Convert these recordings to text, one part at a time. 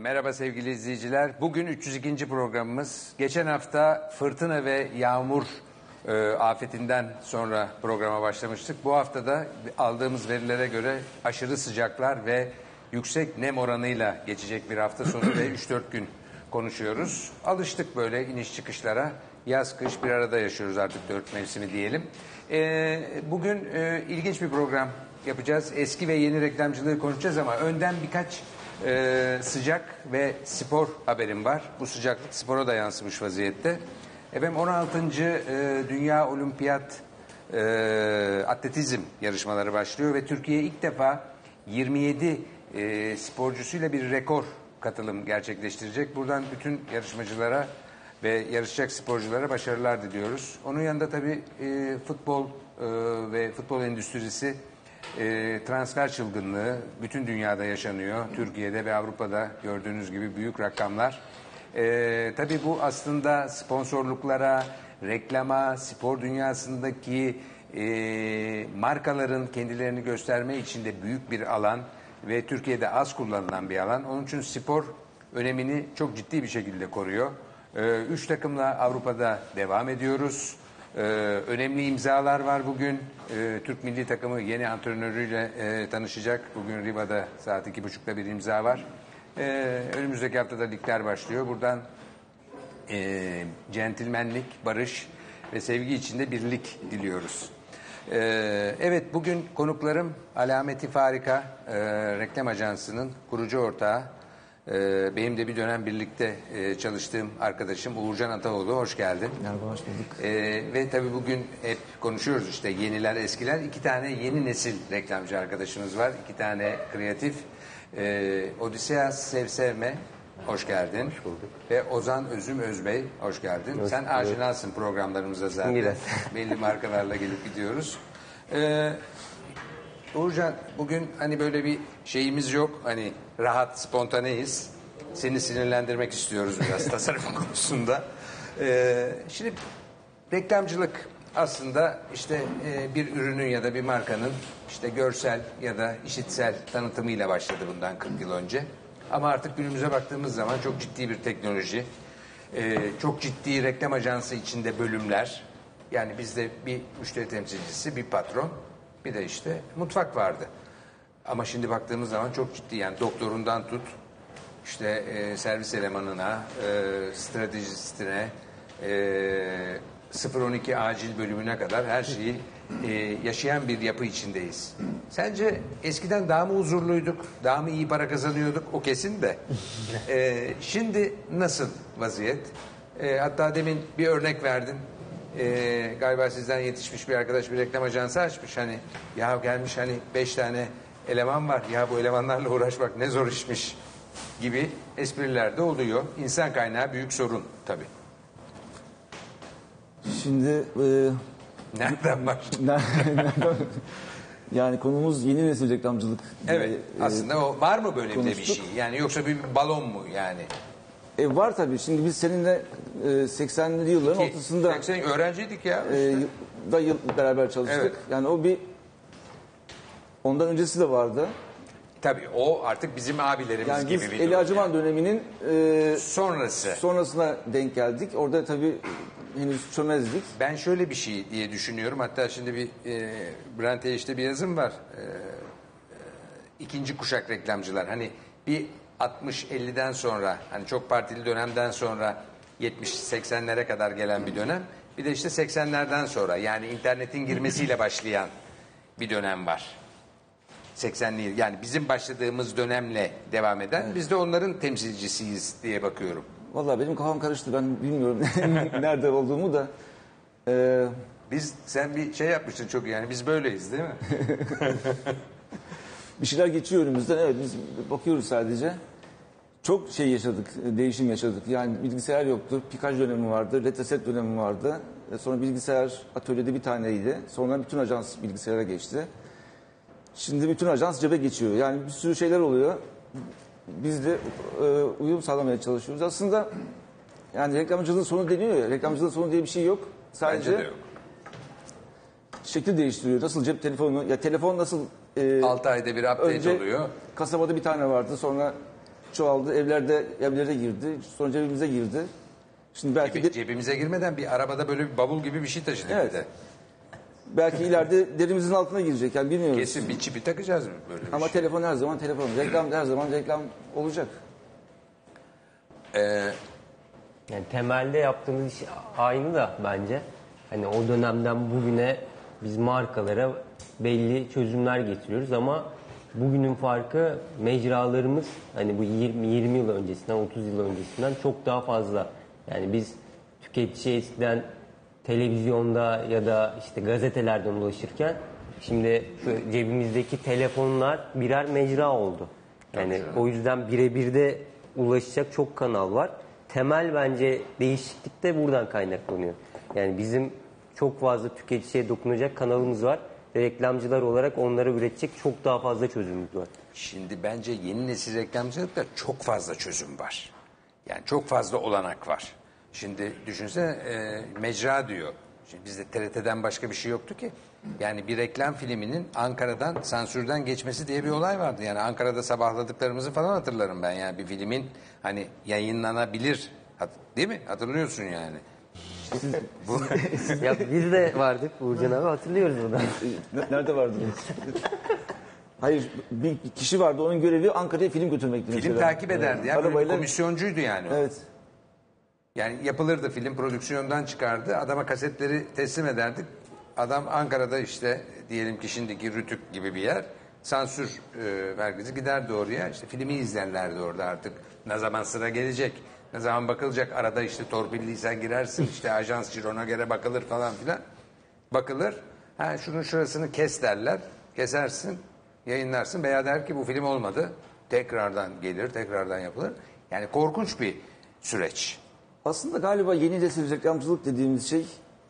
Merhaba sevgili izleyiciler. Bugün 302. programımız. Geçen hafta fırtına ve yağmur afetinden sonra programa başlamıştık. Bu hafta da aldığımız verilere göre aşırı sıcaklar ve yüksek nem oranıyla geçecek bir hafta sonu ve 3-4 gün konuşuyoruz. Alıştık böyle iniş çıkışlara. Yaz kış bir arada yaşıyoruz artık 4 mevsimi diyelim. Bugün ilginç bir program yapacağız. Eski ve yeni reklamcılığı konuşacağız ama önden birkaç sıcak ve spor haberim var. Bu sıcaklık spora da yansımış vaziyette. Efendim 16. Dünya Olimpiyat Atletizm yarışmaları başlıyor ve Türkiye ilk defa 27 sporcusuyla bir rekor katılım gerçekleştirecek. Buradan bütün yarışmacılara ve yarışacak sporculara başarılar diliyoruz. Onun yanında tabii futbol ve futbol endüstrisi transfer çılgınlığı bütün dünyada yaşanıyor. Türkiye'de ve Avrupa'da gördüğünüz gibi büyük rakamlar. Tabii bu aslında sponsorluklara, reklama, spor dünyasındaki markaların kendilerini gösterme için de büyük bir alan ve Türkiye'de az kullanılan bir alan. Onun için spor önemini çok ciddi bir şekilde koruyor. 3 takımla Avrupa'da devam ediyoruz. Önemli imzalar var bugün. Türk milli takımı yeni antrenörüyle tanışacak. Bugün Riva'da saat 2.30'da bir imza var. Önümüzdeki haftada ligler başlıyor. Buradan centilmenlik, barış ve sevgi içinde birlik diliyoruz. Evet, bugün konuklarım Alameti Farika Reklam Ajansı'nın kurucu ortağı. Benim de bir dönem birlikte çalıştığım arkadaşım Uğurcan Ataoğlu. Hoş geldin. Merhaba, hoş bulduk. Ve tabii bugün hep konuşuyoruz işte yeniler eskiler. 2 tane yeni nesil reklamcı arkadaşımız var. 2 tane kreatif. Odysseas Sevsevme, hoş geldin. Hoş bulduk. Ve Ozan Özüm Özbey, hoş geldin. Hoş Sen aşinasın programlarımıza zaten. Biraz. Belli markalarla gelip gidiyoruz. Uğurcan, bugün hani böyle bir şeyimiz yok. Hani rahat, spontaneyiz. Seni sinirlendirmek istiyoruz biraz tasarım konusunda. Şimdi reklamcılık aslında işte bir ürünün ya da bir markanın işte görsel ya da işitsel tanıtımıyla başladı bundan 40 yıl önce. Ama artık günümüze baktığımız zaman çok ciddi bir teknoloji, çok ciddi reklam ajansı içinde bölümler. Yani bizde bir müşteri temsilcisi, bir patron, bir de işte mutfak vardı. Ama şimdi baktığımız zaman çok ciddi, yani doktorundan tut, işte servis elemanına, stratejistine, 012 acil bölümüne kadar her şeyi yaşayan bir yapı içindeyiz. Sence eskiden daha mı huzurluyduk, daha mı iyi para kazanıyorduk? O kesin de. Şimdi nasıl vaziyet? Hatta demin bir örnek verdin. Galiba sizden yetişmiş bir arkadaş bir reklam ajansı açmış. Hani ya gelmiş hani 5 tane eleman var. Ya bu elemanlarla uğraşmak ne zor işmiş gibi espriler de oluyor. İnsan kaynağı büyük sorun tabii. Şimdi Nereden başlayalım? yani konumuz yeni nesil reklamcılık. Evet, aslında o var mı böyle bir şey? Yani yoksa bir balon mu yani? Var tabii. Şimdi biz seninle 80'li yılların ortasında 80 öğrenciydik ya. beraber çalıştık. Evet. Yani o bir ondan öncesi de vardı. Tabii o artık bizim abilerimiz Yani gibi biz bir Eli durum Acıman yani. döneminin sonrasına denk geldik. Orada tabii henüz çömezdik. Ben şöyle bir şey diye düşünüyorum. Hatta şimdi bir Bülent işte bir yazım var. İkinci kuşak reklamcılar. Hani bir 60-50'den sonra, hani çok partili dönemden sonra 70-80'lere kadar gelen bir dönem. Bir de işte 80'lerden sonra, yani internetin girmesiyle başlayan bir dönem var. 80'li, yani bizim başladığımız dönemle devam eden, evet. Biz de onların temsilcisiyiz diye bakıyorum. Vallahi benim kafam karıştı, ben bilmiyorum nerede olduğumu da. Sen bir şey yapmıştın çok, yani biz böyleyiz değil mi? Bir şeyler geçiyor önümüzden, evet, biz bakıyoruz sadece. Çok şey yaşadık, değişim yaşadık. Yani bilgisayar yoktu, pikaj dönemi vardı, retroset dönemi vardı. Sonra bilgisayar atölyede bir taneydi. Sonra bütün ajans bilgisayara geçti. Şimdi bütün ajans cebe geçiyor. Yani bir sürü şeyler oluyor. Biz de uyum sağlamaya çalışıyoruz. Aslında yani reklamcılığın sonu deniyor ya. Reklamcılığın sonu diye bir şey yok. Sadece bence de yok. Şekli değiştiriyor. Nasıl cep telefonu, ya telefon nasıl 6 ayda bir update önce oluyor. Kasabada bir tane vardı. Sonra çoğaldı, evlere girdi, sonra cebimize girdi. Şimdi belki Cebimize girmeden bir arabada böyle bir bavul gibi bir şey taşıdık Evet. bir de. belki ileride derimizin altına girecek, yani bilmiyoruz. Kesin bir çipi takacağız böyle bir Ama şey. telefon her zaman telefon, reklam her zaman reklam olacak. Yani temelde yaptığımız iş aynı da bence. Hani o dönemden bugüne biz markalara belli çözümler getiriyoruz ama bugünün farkı mecralarımız hani bu 20 yıl öncesinden 30 yıl öncesinden çok daha fazla. Yani biz tüketici eskiden televizyonda ya da işte gazetelerden ulaşırken şimdi şu cebimizdeki telefonlar birer mecra oldu. Yani o yüzden birebir de ulaşacak çok kanal var. Temel bence değişiklik de buradan kaynaklanıyor. Yani bizim çok fazla tüketiciye dokunacak kanalımız var. Reklamcılar olarak onlara üretecek çok daha fazla çözümümüz var. Şimdi bence yeni nesil reklamcılıkta çok fazla çözüm var. Yani çok fazla olanak var. Şimdi düşünsene mecra diyor. Şimdi bizde TRT'den başka bir şey yoktu ki. Yani bir reklam filminin Ankara'dan sansürden geçmesi diye bir olay vardı. Yani Ankara'da sabahladıklarımızı falan hatırlarım ben. Yani bir filmin hani yayınlanabilir. Değil mi? Hatırlıyorsun yani. Ya biz de vardık Uğurcan abi hatırlıyoruz bunu. Nerede vardı? Hayır, bir kişi vardı, onun görevi Ankara'ya film götürmekti. Film mesela. takip ederdi. Yani böyle bir komisyoncuydu yani. Evet. Yani yapılırdı film, prodüksiyondan çıkardı. Adama kasetleri teslim ederdik. Adam Ankara'da işte diyelim ki şimdiki Rütük gibi bir yer. Sansür merkezi giderdi oraya. İşte filmi izlerlerdi orada artık. Ne zaman sıra gelecek, ne zaman bakılacak. Arada işte torpilliysen girersin. İşte ajans cirona göre bakılır falan filan. Bakılır. Ha şunun şurasını kes derler. Kesersin, yayınlarsın. Veya der ki bu film olmadı. Tekrardan gelir, tekrardan yapılır. Yani korkunç bir süreç. Aslında galiba yeni nesil reklamcılık dediğimiz şey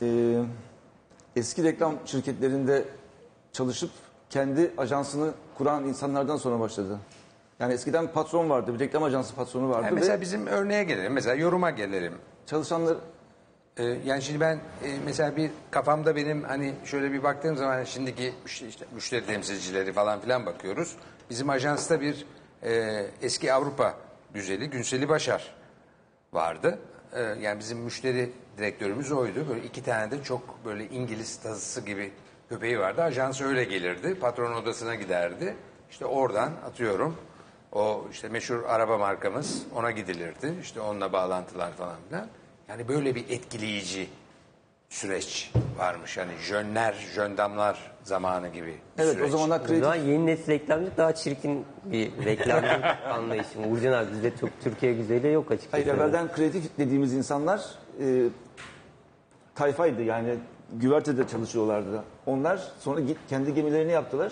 eski reklam şirketlerinde çalışıp kendi ajansını kuran insanlardan sonra başladı. Yani eskiden patron vardı, bir reklam ajansı patronu vardı. Yani mesela ve bizim örneğe gelelim, mesela yoruma gelelim. çalışanlar Yani şimdi ben mesela bir kafamda benim hani şöyle bir baktığım zaman şimdiki işte müşteri temsilcileri falan filan bakıyoruz. Bizim ajansta bir eski Avrupa güzeli Günseli Başar vardı. Yani bizim müşteri direktörümüz oydu. Böyle 2 tane de çok böyle İngiliz tazısı gibi köpeği vardı. Ajans öyle gelirdi. Patron odasına giderdi. İşte oradan atıyorum o işte meşhur araba markamız ona gidilirdi. İşte onunla bağlantılar falan filan. Yani böyle bir etkileyici süreç varmış. Hani jöndamlar zamanı gibi bir evet süreç. o zamanlar O kreatif zaman yeni nesil reklamcılık daha çirkin bir reklamcılık anlayışı. Uğurcan abi bizde çok Türkiye güzeli yok açıkçası. Hayır, evvelden kreatif dediğimiz insanlar tayfaydı, yani güvertede çalışıyorlardı. Onlar sonra kendi gemilerini yaptılar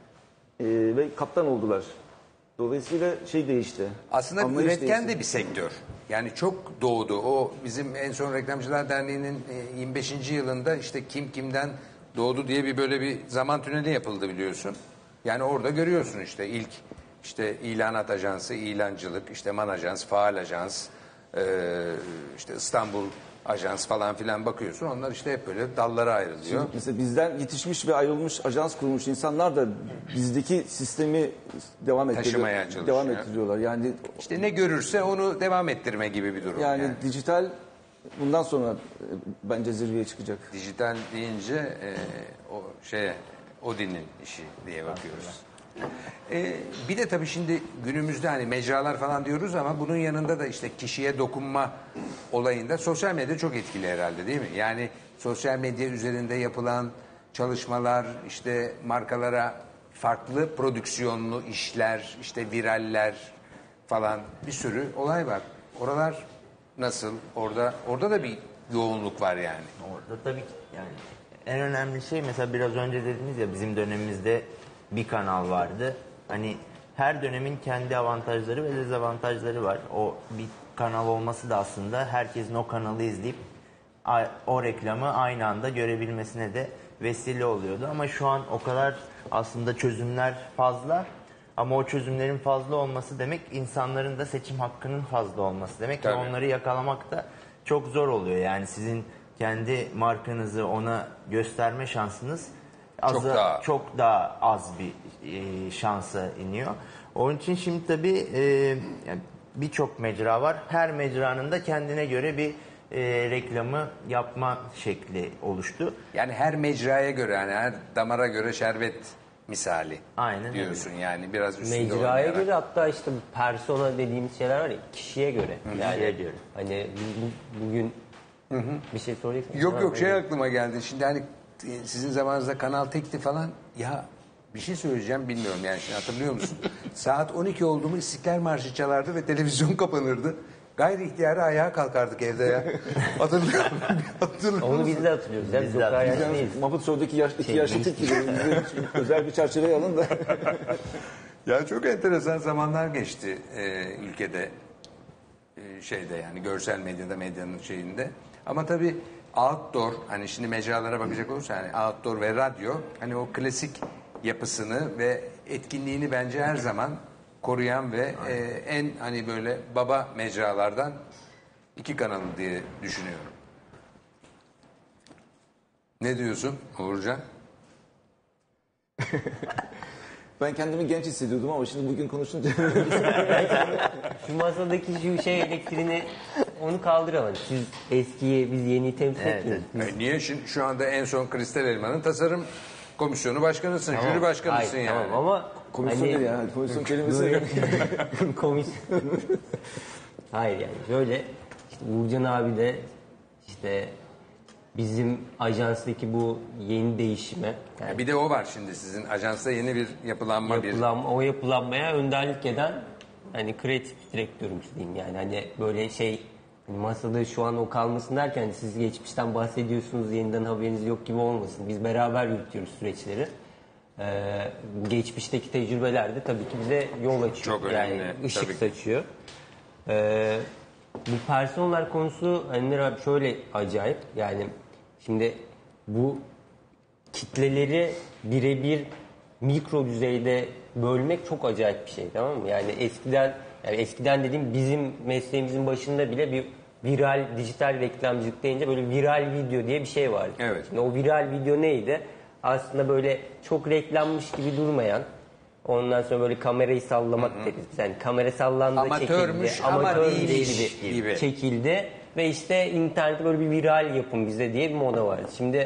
ve kaptan oldular. Dolayısıyla şey değişti. Aslında Anlayış üretken değişti. de bir sektör. Yani çok doğdu. O bizim en son Reklamcılar Derneği'nin 25. yılında işte kim kimden doğdu diye bir böyle bir zaman tüneli yapıldı biliyorsun. Yani orada görüyorsun işte ilk işte ilanat ajansı, ilancılık, işte Man Ajans, Faal Ajans, işte İstanbul Ajans falan filan bakıyorsun. Onlar işte hep böyle dallara ayrılıyor. Mesela bizden yetişmiş ve ayrılmış, ajans kurmuş insanlar da bizdeki sistemi Taşımaya çalışıyor. devam ettiriyorlar. Yani İşte ne görürse onu devam ettirme gibi bir durum. yani dijital bundan sonra bence zirveye çıkacak. Dijital deyince o şeye Odin'in işi diye bakıyoruz. Bir de tabii şimdi günümüzde hani mecralar falan diyoruz ama bunun yanında da işte kişiye dokunma olayında sosyal medya çok etkili herhalde değil mi? Yani sosyal medya üzerinde yapılan çalışmalar işte markalara farklı prodüksiyonlu işler, işte viraller falan bir sürü olay var. Oralar nasıl? Orada da bir yoğunluk var yani. Orada tabii ki yani en önemli şey mesela biraz önce dediniz ya bizim dönemimizde bir kanal vardı. Hani her dönemin kendi avantajları ve dezavantajları var. O bir kanal olması da aslında herkesin o kanalı izleyip o reklamı aynı anda görebilmesine de vesile oluyordu. Ama şu an o kadar aslında çözümler fazla. Ama o çözümlerin fazla olması demek insanların da seçim hakkının fazla olması demek. Tabii. Ve onları yakalamak da çok zor oluyor. Yani sizin kendi markanızı ona gösterme şansınız çok daha az bir şansa iniyor. Onun için şimdi tabii yani birçok mecra var. Her mecranın da kendine göre bir reklamı yapma şekli oluştu. Yani her mecraya göre, yani her damara göre şerbet misali. Aynen diyorsun yani, biraz üstünde Mecraya oynayarak. göre, hatta işte persona dediğimiz şeyler var ya, kişiye göre. Yani Kişiye göre. hani bugün bir şey soracaksın. Yok şey aklıma geldi. Şimdi hani sizin zamanınızda Kanal Tek'ti falan. Ya bir şey söyleyeceğim, bilmiyorum yani, şimdi hatırlıyor musun? Saat 12 oldu mu İstiklal Marşı çalardı ve televizyon kapanırdı. Gayri ihtiyari ayağa kalkardık evde ya. Hatırlıyor musun? Onu biz de hatırlıyoruz. Biz de Yani Mahmut Show'daki iki yaşlı gibi bizi özel bir çerçeveye alın da. Ya çok enteresan zamanlar geçti ülkede, şeyde yani görsel medyada, medyanın şeyinde. Ama tabii outdoor, hani şimdi mecralara bakacak olursa, hani outdoor ve radyo hani o klasik yapısını ve etkinliğini bence her zaman koruyan ve en hani böyle baba mecralardan iki kanalı diye düşünüyorum. Ne diyorsun Uğurcan? Ben kendimi genç hissediyordum ama şimdi bugün konuşunca Şu masadaki şu şey elektriğini, onu kaldıralım. Siz eskiyi, biz yeniyi temsil etmiyoruz. Niye şu anda en son Kristal Elma'nın tasarım komisyonu başkanısın, jüri başkanısın Hayır, yani. Tamam ama komisyon hani, ne ya? Komisyon kelimesi böyle komisyon. Hayır yani şöyle, işte Uğurcan abi de işte bizim ajanstaki bu yeni değişime, yani Bir de o var şimdi, sizin ajansta yeni bir yapılanma, o yapılanmaya önderlik eden hani kreatif direktörümüz diyeyim yani, hani böyle şey, hani masada şu an o kalmasın derken siz geçmişten bahsediyorsunuz, yeniden haberiniz yok gibi olmasın. Biz beraber yürütüyoruz süreçleri. Geçmişteki tecrübeler de tabii ki bize yol açıyor. Çok önemli, Yani ışık tabii ki. saçıyor. Bu personeller konusu hani şöyle acayip, yani şimdi bu kitleleri birebir mikro düzeyde bölmek çok acayip bir şey, tamam mı? Yani eskiden dediğim, bizim mesleğimizin başında bile bir viral dijital reklamcılık deyince böyle viral video diye bir şey vardı. Evet. Şimdi o viral video neydi? Aslında böyle çok reklammış gibi durmayan, ondan sonra böyle kamerayı sallamak deriz biz. Yani kamera sallandı, Amatörmüş çekildi, ama amatör değilmiş değildi, gibi. çekildi ve işte internette böyle bir viral yapın bize diye bir moda vardı. Şimdi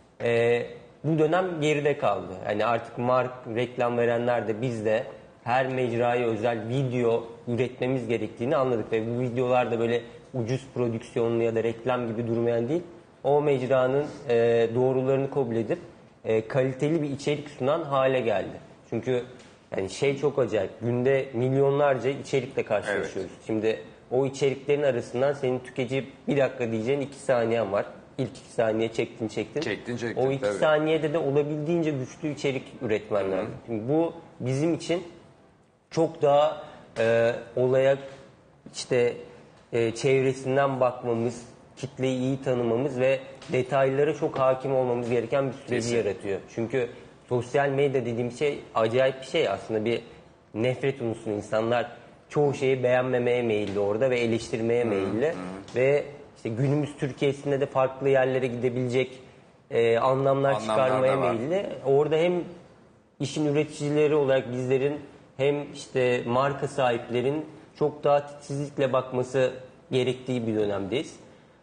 bu dönem geride kaldı. Yani artık reklam verenler de biz de her mecraya özel video üretmemiz gerektiğini anladık ve bu videolar da böyle ucuz prodüksiyonlu ya da reklam gibi durmayan değil, o mecranın doğrularını kabul edip kaliteli bir içerik sunan hale geldi. Çünkü yani şey çok acayip, günde milyonlarca içerikle karşılaşıyoruz. Şimdi o içeriklerin arasından senin tüketici bir dakika diyeceğin 2 saniyen var. İlk 2 saniye çektin. Çektin, O 2 tabii. saniyede de olabildiğince güçlü içerik üretmen lazım. Şimdi bu bizim için çok daha olaya işte çevresinden bakmamız, kitleyi iyi tanımamız ve detaylara çok hakim olmamız gereken bir süreci yaratıyor. Çünkü sosyal medya dediğim şey acayip bir şey aslında, bir nefret unsuru. İnsanlar çoğu şeyi beğenmemeye meyilli orada ve eleştirmeye meyilli ve işte günümüz Türkiye'sinde de farklı yerlere gidebilecek anlamlar çıkarmaya da var. meyilli. Orada hem işin üreticileri olarak bizlerin hem işte marka sahiplerin çok daha titizlikle bakması gerektiği bir dönemdeyiz.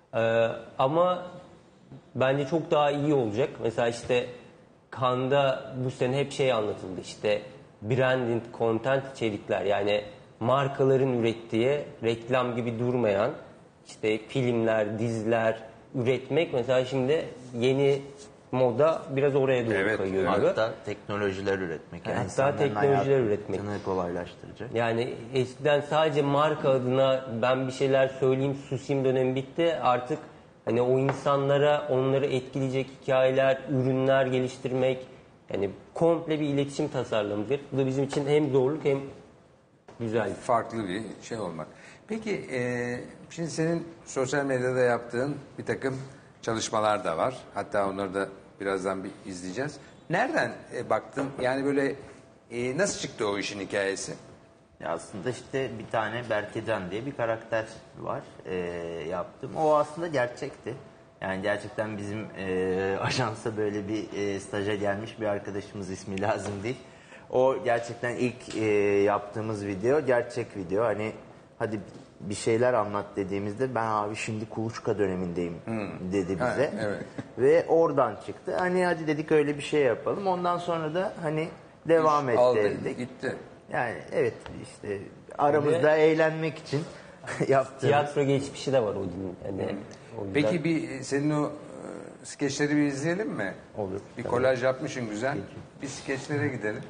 Ama bence çok daha iyi olacak. Mesela işte Cannes'da bu sene hep şey anlatıldı, işte branding content içerikler, yani markaların ürettiği reklam gibi durmayan işte filmler, diziler üretmek mesela şimdi yeni moda biraz oraya doğru kayıyor gibi. Hatta teknolojiler üretmek. Yani Hatta insanların teknolojiler üretmek. hayatını kolaylaştıracak. Yani eskiden sadece marka adına ben bir şeyler söyleyeyim, susayım dönemi bitti. Artık hani o insanlara, onları etkileyecek hikayeler, ürünler geliştirmek, yani komple bir iletişim tasarlamıdır. Bu da bizim için hem zorluk hem güzel. Farklı bir şey olmak. Peki şimdi senin sosyal medyada yaptığın bir takım çalışmalar da var. Hatta onları da birazdan bir izleyeceğiz. Nereden baktın? Yani böyle nasıl çıktı o işin hikayesi? Ya aslında işte bir tane Berkecan diye bir karakter var, yaptım. O aslında gerçekti. Yani gerçekten bizim ajansa böyle bir staja gelmiş bir arkadaşımız, ismi lazım değil. O gerçekten ilk yaptığımız video gerçek video. Hani hadi bir şeyler anlat dediğimizde ben abi şimdi kuluçka dönemindeyim dedi bize. Ha, evet. Ve oradan çıktı. Hani hadi dedik öyle bir şey yapalım. Ondan sonra da hani devam Aldı, ettirdik. gitti. Yani evet işte aramızda eğlenmek için yaptığımız. Tiyatro geçmişi de var Odin'in. Yani o yüzden- Peki bir senin o skeçleri bir izleyelim mi? Olur. Bir Tabii. kolaj yapmışsın güzel. Bir skeçlere gidelim.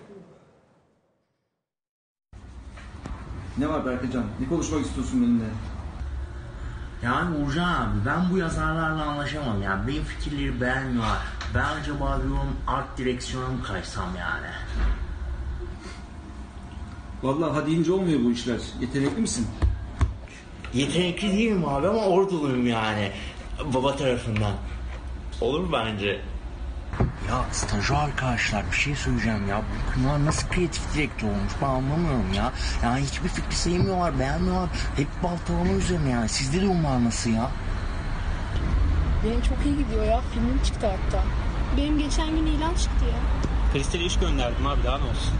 Ne var Berkecan? Ne konuşmak istiyorsun benimle? Yani Uğurcan abi ben bu yazarlarla anlaşamam yani benim fikirleri beğenmiyorlar. Ben acaba diyorum art direksiyona mı kaysam yani? Vallahi hadi ince olmuyor bu işler. Yetenekli misin? Yetenekli değilim abi ama orduluyum yani baba tarafından. Olur bence. Ya stajyer arkadaşlar bir şey söyleyeceğim ya. Bunlar nasıl kreatif direktör olmuş ben anlamıyorum ya. Yani hiçbir fikri sevmiyorlar, beğenmiyorlar. Hep baltalama üzerine yani. Sizde de onlar nasıl ya? Benim çok iyi gidiyor ya. Filmim çıktı hatta. Benim geçen gün ilan çıktı ya. Kristal'e iş gönderdim abi daha ne olsun.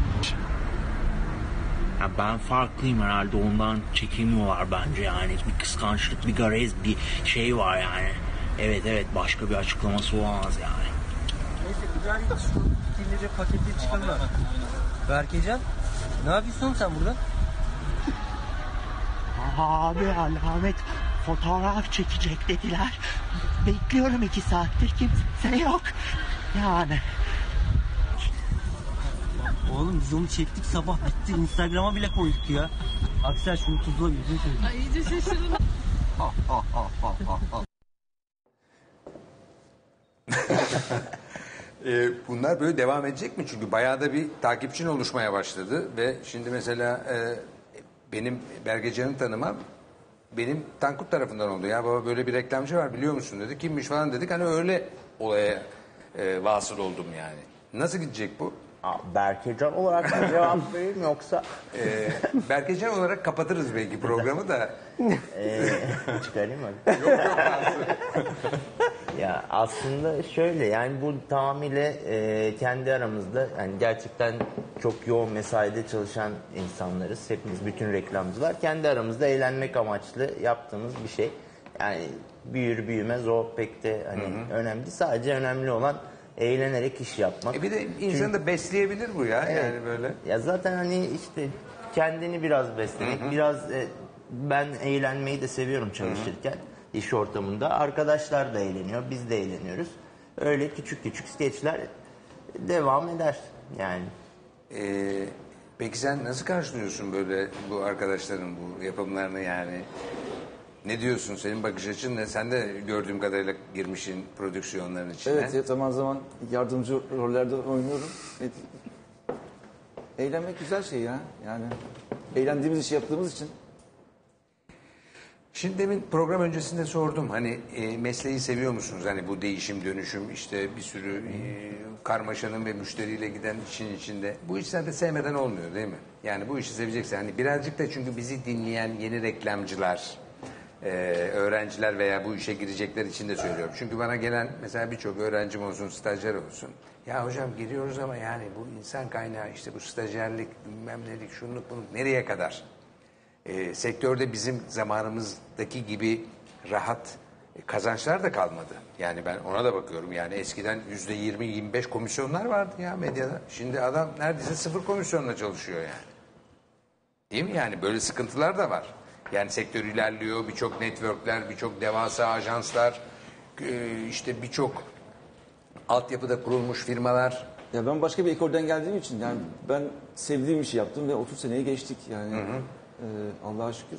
Ya ben farklıyım herhalde ondan çekemiyorlar bence yani. Bir kıskançlık, bir garez, bir şey var yani. Evet başka bir açıklaması olamaz yani. Neyse güzel şu fikirleri paketli çıkalım. Berkecan ne yapıyorsun oğlum sen burada? Abi alamet fotoğraf çekecek dediler. Bekliyorum 2 saattir kimse yok. Yani. Oğlum biz onu çektik sabah bitti. Instagram'a bile koyduk ya. Aksel şunu tuzla bir şey söyle. Ay iyice şaşırdım. Bunlar böyle devam edecek mi? Çünkü bayağı da bir takipçin oluşmaya başladı ve şimdi mesela benim Bergecan'ı tanımam benim Tankut tarafından oldu. Ya baba böyle bir reklamcı var biliyor musun dedi. Kimmiş falan dedik. Hani öyle olaya vasıl oldum yani. Nasıl gidecek bu? Berkecan olarak ben cevap vereyim yoksa Berkecan olarak kapatırız belki programı da. çıkarayım mı? Ya aslında şöyle yani bu tamamıyla kendi aramızda yani gerçekten çok yoğun mesaide çalışan insanlarız. Hepimiz bütün reklamcılar kendi aramızda eğlenmek amaçlı yaptığımız bir şey. Yani büyür büyümez o pek de hani önemli. Sadece önemli olan eğlenerek iş yapmak. Bir de insanı da besleyebilir bu ya yani böyle. Ya zaten hani işte kendini biraz beslemek, biraz ben eğlenmeyi de seviyorum çalışırken iş ortamında. Arkadaşlar da eğleniyor, biz de eğleniyoruz. Öyle küçük küçük skeçler devam eder yani. Peki sen nasıl karşılıyorsun böyle bu arkadaşların bu yapımlarını yani? Ne diyorsun? Senin bakış açın ne? Sen de gördüğüm kadarıyla girmişsin prodüksiyonların içine. Evet, zaman zaman yardımcı rollerde oynuyorum. Eğlenmek güzel şey ya. Yani eğlendiğimiz işi yaptığımız için. Şimdi demin program öncesinde sordum. Hani mesleği seviyor musunuz? Hani bu değişim, dönüşüm, işte bir sürü karmaşanın ve müşteriyle giden işin içinde. Bu işler de sevmeden olmuyor değil mi? Yani bu işi seveceksen. Hani birazcık da çünkü bizi dinleyen yeni reklamcılar, öğrenciler veya bu işe girecekler için de söylüyorum. Çünkü bana gelen mesela birçok öğrencim olsun, stajyer olsun. Ya hocam giriyoruz ama yani bu insan kaynağı işte bu stajyerlik, bilmem nelik, şunluk bunluk nereye kadar? Sektörde bizim zamanımızdaki gibi rahat kazançlar da kalmadı. Yani ben ona da bakıyorum. Yani eskiden %20-25 komisyonlar vardı ya medyada. Şimdi adam neredeyse 0 komisyonla çalışıyor yani. Değil mi? Yani böyle sıkıntılar da var. Yani sektör ilerliyor, birçok networkler, birçok devasa ajanslar, işte birçok altyapıda kurulmuş firmalar. Ya ben başka bir ekolden geldiğim için yani ben sevdiğim işi yaptım ve 30 seneyi geçtik yani. Allah'a şükür.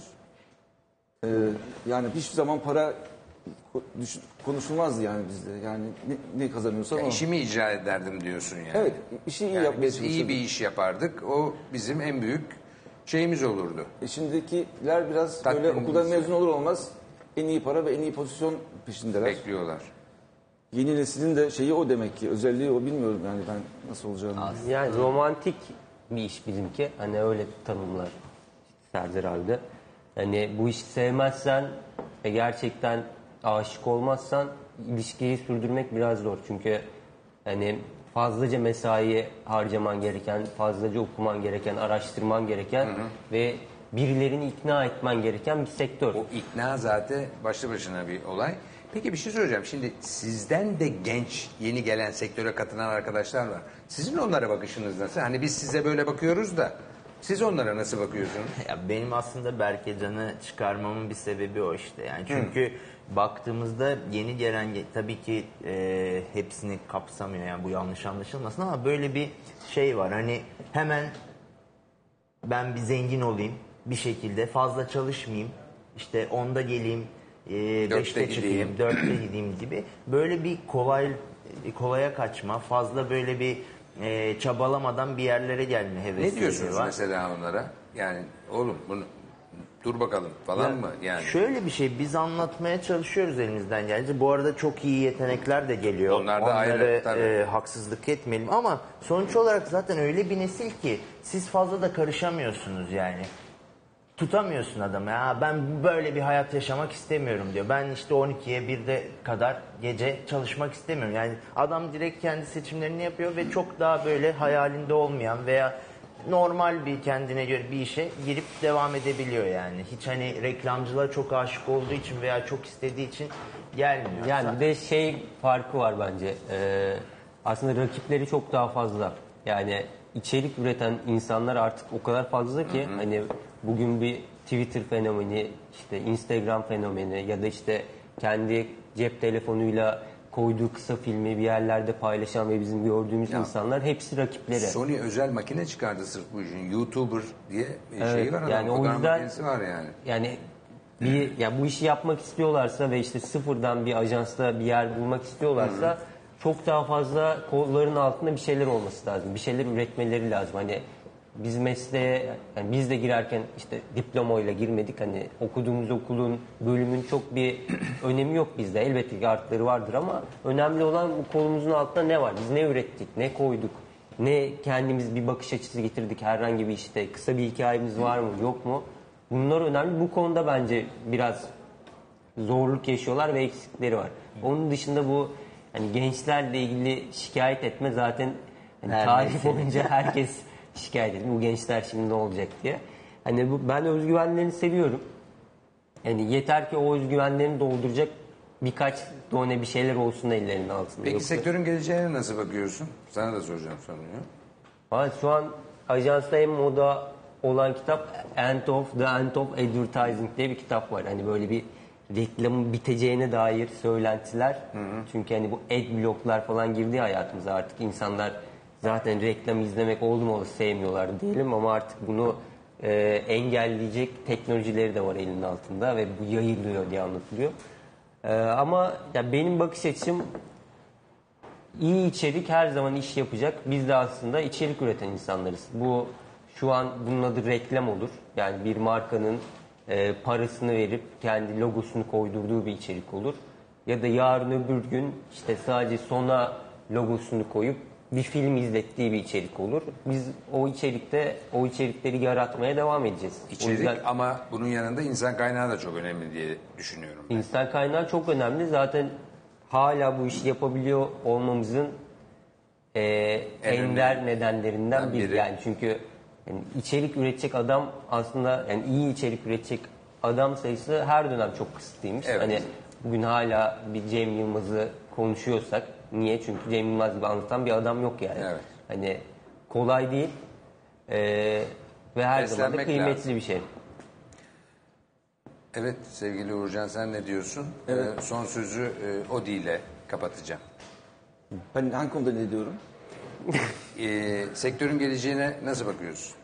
Yani hiçbir zaman para konuşulmazdı yani bizde. Yani ne kazanıyorsan o. İşimi icra ederdim diyorsun yani. Evet, işi iyi Yani yapmaya biz iyi çalışıyorduk. bir iş yapardık. O bizim en büyük şeyimiz olurdu. Şimdikiler biraz böyle Takvimimiz okuldan yani. mezun olur olmaz en iyi para ve en iyi pozisyon peşindeler. Bekliyorlar. Yeni neslin de şeyi o demek ki. Özelliği o, bilmiyorum yani ben nasıl olacağını. Yani romantik bir iş bizimki. Hani öyle tanımlar Serdar abi de. Hani bu işi sevmezsen ve gerçekten aşık olmazsan ilişkiyi sürdürmek biraz zor. Çünkü hani fazlaca mesai harcaman gereken, fazlaca okuman gereken, araştırman gereken ve birilerini ikna etmen gereken bir sektör. O ikna zaten başlı başına bir olay. Peki bir şey söyleyeceğim. Şimdi sizden de genç, yeni gelen sektöre katılan arkadaşlar var. Sizin onlara bakışınız nasıl? Hani biz size böyle bakıyoruz da siz onlara nasıl bakıyorsunuz? Ya benim aslında Berkecan'ı çıkarmamın bir sebebi o işte. Yani çünkü baktığımızda yeni gelen tabii ki hepsini kapsamıyor, yani bu yanlış anlaşılmasın, ama böyle bir şey var. Hani hemen ben bir zengin olayım bir şekilde, fazla çalışmayayım, işte 10'da geleyim, 5'te çıkayım, 4'te gideyim gibi böyle bir kolaya kaçma, fazla böyle bir çabalamadan bir yerlere gelme hevesi Ne diyorsunuz var. mesela onlara? Yani oğlum bunu dur bakalım falan mı? Yani Şöyle bir şey, biz anlatmaya çalışıyoruz elimizden gelince. Bu arada çok iyi yetenekler de geliyor. Onlar da Onlara ayrı, tabii. haksızlık etmeyelim. Ama sonuç olarak zaten öyle bir nesil ki siz fazla da karışamıyorsunuz yani. Tutamıyorsun adamı. Ya ben böyle bir hayat yaşamak istemiyorum diyor. Ben işte 12'ye 1'de kadar gece çalışmak istemiyorum. Yani adam direkt kendi seçimlerini yapıyor ve çok daha böyle hayalinde olmayan veya normal bir kendine göre bir işe girip devam edebiliyor yani. Hiç hani reklamcılığa çok aşık olduğu için veya çok istediği için gelmiyor. Yani bir de şey farkı var bence. Aslında rakipleri çok daha fazla. Yani içerik üreten insanlar artık o kadar fazla ki hani bugün bir Twitter fenomeni, işte Instagram fenomeni ya da işte kendi cep telefonuyla koyduğu kısa filmi bir yerlerde paylaşan ve bizim gördüğümüz insanlar hepsi rakipleri. Sony özel makine çıkardı sırf bu işin. YouTuber diye şey var adam. yani o Fotoğraf yüzden makinesi var yani. Yani ya bu işi yapmak istiyorlarsa ve işte sıfırdan bir ajansta bir yer bulmak istiyorlarsa çok daha fazla kolların altında bir şeyler olması lazım. Bir şeyler üretmeleri lazım. Hani biz mesleğe, yani biz de girerken işte diplomayla girmedik. Hani okuduğumuz okulun, bölümün çok bir önemi yok bizde. Elbette ki artları vardır ama önemli olan bu kolumuzun altında ne var? Biz ne ürettik, ne koyduk, ne kendimiz bir bakış açısı getirdik herhangi bir işte. Kısa bir hikayemiz var mı, yok mu? Bunlar önemli. Bu konuda bence biraz zorluk yaşıyorlar ve eksikleri var. Onun dışında bu hani gençlerle ilgili şikayet etme zaten hani tarih boyunca herkes şikayet ediyor. Bu gençler şimdi ne olacak diye. Hani ben özgüvenlerini seviyorum. Yani yeter ki o özgüvenlerini dolduracak birkaç tane bir şeyler olsun ellerinin altında. Peki Yoksa- sektörün geleceğine nasıl bakıyorsun? Sana da soracağım soruyu. Ama şu an ajansta en moda olan kitap The End of Advertising diye bir kitap var. Hani böyle bir reklamın biteceğine dair söylentiler. Çünkü hani bu ad bloklar falan girdi ya hayatımıza, artık insanlar zaten reklam izlemek oldu mu olası sevmiyorlar diyelim ama artık bunu engelleyecek teknolojileri de var elinin altında ve bu yayılıyor diye anlatılıyor. Ama ya benim bakış açım, İyi içerik her zaman iş yapacak. Biz de aslında içerik üreten insanlarız. Bu şu an bunun adı reklam olur. Yani bir markanın parasını verip kendi logosunu koydurduğu bir içerik olur. Ya da yarın öbür gün işte sadece sona logosunu koyup bir film izlettiği bir içerik olur. Biz o içerikleri yaratmaya devam edeceğiz. O İçerik yüzden ama bunun yanında insan kaynağı da çok önemli diye düşünüyorum. İnsan kaynağı çok önemli. Zaten hala bu işi yapabiliyor olmamızın ender nedenlerinden biri. biri. Yani çünkü yani içerik üretecek adam aslında, yani iyi içerik üretecek adam sayısı her dönem çok kısıtlıymış. Evet. Hani bugün hala bir Cem Yılmaz'ı konuşuyorsak niye? Çünkü Cem Yılmaz gibi anlatan bir adam yok yani. Evet. Hani kolay değil ve her zaman da Beslenmek kıymetli lazım. bir şey. Evet sevgili Uğurcan, sen ne diyorsun? Son sözü Odi ile kapatacağım. Ben hangi konuda ne diyorum? Sektörün geleceğine nasıl bakıyorsun?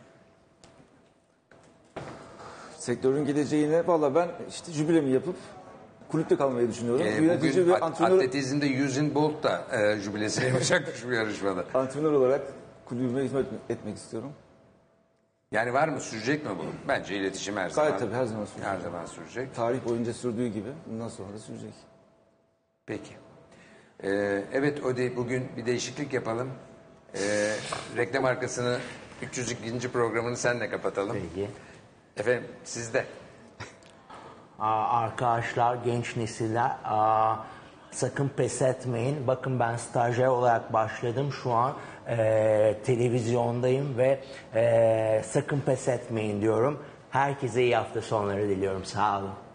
Sektörün geleceğine valla ben işte jübilemi yapıp kulüpte kalmayı düşünüyorum. Yönetici Bugün ve antrenör, atletizmde Usain Bolt da jübilesini yapacakmış bu yarışmada. antrenör olarak kulübüme hizmet etmek istiyorum. Yani var mı, sürecek mi bu? Bence iletişim her zaman. Gayet tabii, her zaman sürecek. Her zaman sürecek. Tarih boyunca sürdüğü gibi bundan sonra da sürecek. Peki. Evet Odi, bugün bir değişiklik yapalım. Reklam arkasını 302. programını senle kapatalım. Peki. Efendim sizde. Arkadaşlar, genç nesiller, Sakın pes etmeyin. Bakın ben stajyer olarak başladım. Şu an televizyondayım ve sakın pes etmeyin diyorum. Herkese iyi hafta sonları diliyorum. Sağ olun.